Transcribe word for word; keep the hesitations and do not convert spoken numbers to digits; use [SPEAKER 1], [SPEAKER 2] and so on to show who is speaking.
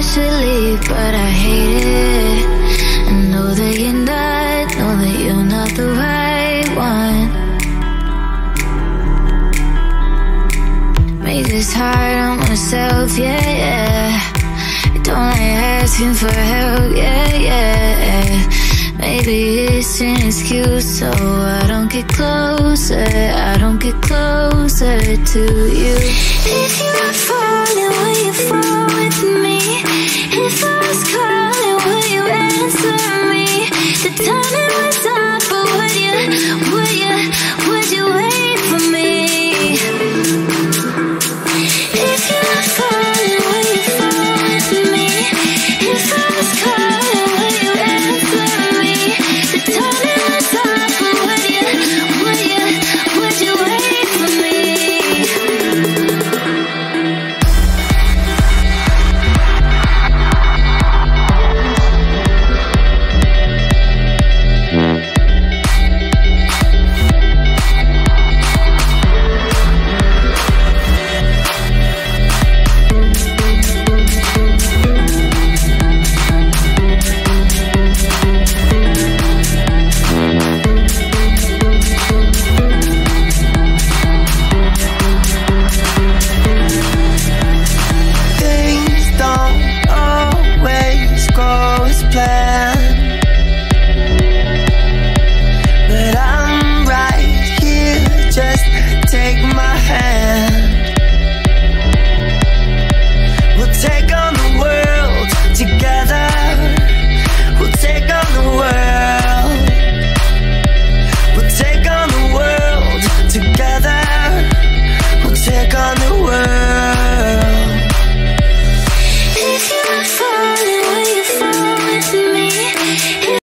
[SPEAKER 1] should leave, but I hate it. I know that you're not, know that you're not the right one. Make this hard on myself, yeah, yeah. Don't like asking for help, yeah, yeah. Maybe it's an excuse so I don't get closer, I don't get closer to you. If you were falling, will you fall with me? If I was calling, will you answer me? The time